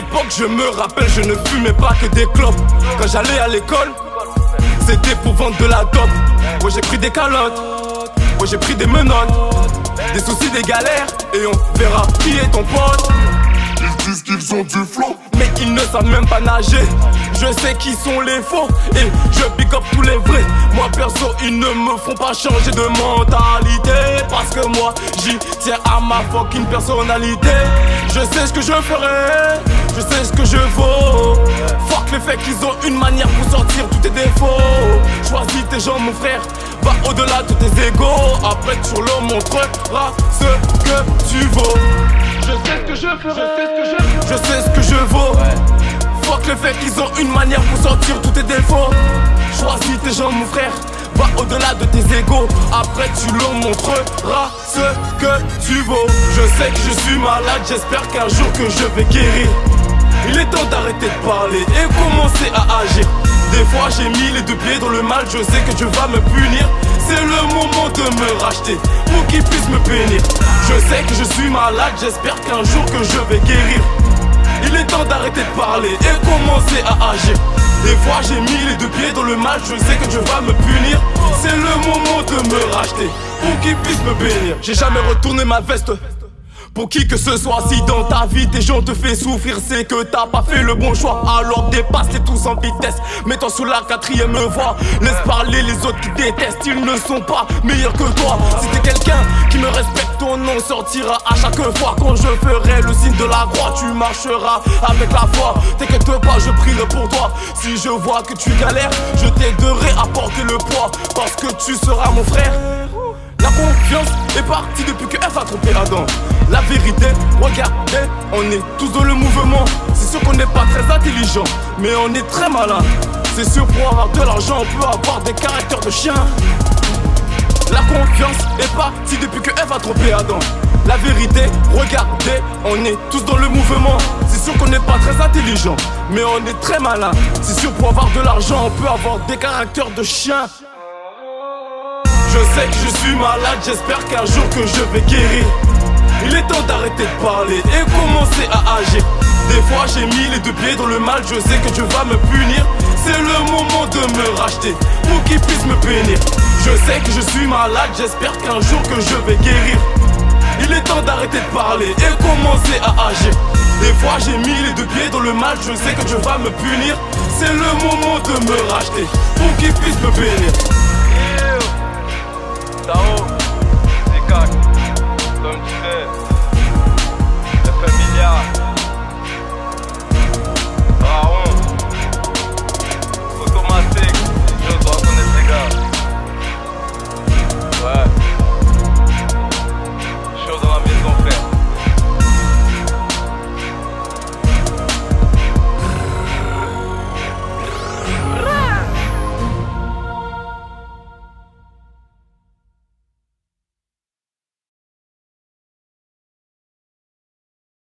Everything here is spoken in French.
l'époque, je me rappelle, je ne fumais pas que des clopes. Quand j'allais à l'école, c'était pour vendre de la dope. Ouais, j'ai pris des calottes, ouais, j'ai pris des menottes, des soucis, des galères, et on verra qui est ton pote. Ils disent qu'ils ont du flow, mais ils ne savent même pas nager. Je sais qui sont les faux et je pick up tous les vrais. Moi perso, ils ne me font pas changer de mentalité, parce que moi j'y tiens à ma fucking personnalité. Je sais ce que je ferai, je sais ce que je vaux. Fuck le fait qu'ils ont une manière pour sortir tous tes défauts. Choisis tes gens mon frère, va au-delà de tes égos. Après tu leur montreras ce que tu vaux. Je sais ce que je ferai, je sais ce que je vaux. Fuck le fait qu'ils ont une manière pour sortir tous tes défauts. Choisis tes gens mon frère, va au-delà de tes égos. Après tu leur montreras ce que tu vaux. Je sais que je suis malade, j'espère qu'un jour que je vais guérir. Il est temps d'arrêter de parler et commencer à agir. Des fois j'ai mis les deux pieds dans le mal, je sais que Dieu va me punir. C'est le moment de me racheter pour qu'il puisse me bénir. Je sais que je suis malade, j'espère qu'un jour que je vais guérir. Il est temps d'arrêter de parler et commencer à agir. Des fois j'ai mis les deux pieds dans le mal, je sais que Dieu va me punir. C'est le moment de me racheter pour qu'il puisse me bénir. J'ai jamais retourné ma veste pour qui que ce soit. Si dans ta vie des gens te fait souffrir, c'est que t'as pas fait le bon choix. Alors dépasse-les tous en vitesse, mets-toi sous la 4ème voie. Laisse parler les autres qui détestent, ils ne sont pas meilleurs que toi. Si t'es quelqu'un qui me respecte, ton nom sortira à chaque fois. Quand je ferai le signe de la croix, tu marcheras avec la foi. T'inquiète pas, je prierai pour toi. Si je vois que tu galères, je t'aiderai à porter le poids, parce que tu seras mon frère. La confiance est partie depuis que Ève a trompé Adam. La vérité, regardez, on est tous dans le mouvement. C'est sûr qu'on n'est pas très intelligent, mais on est très malin. C'est sûr, pour avoir de l'argent, on peut avoir des caractères de chien. La confiance est partie depuis que Ève a trompé Adam. La vérité, regardez, on est tous dans le mouvement. C'est sûr qu'on n'est pas très intelligent, mais on est très malin. C'est sûr, pour avoir de l'argent, on peut avoir des caractères de chien. Je sais que je suis malade, j'espère qu'un jour que je vais guérir. Il est temps d'arrêter de parler et commencer à agir. Des fois j'ai mis les deux pieds dans le mal, je sais que Dieu va me punir. C'est le moment de me racheter pour qu'il puisse me bénir. Je sais que je suis malade, j'espère qu'un jour que je vais guérir. Il est temps d'arrêter de parler et commencer à agir. Des fois j'ai mis les deux pieds dans le mal, je sais que Dieu va me punir. C'est le moment de me racheter pour qu'il puisse me bénir. Tao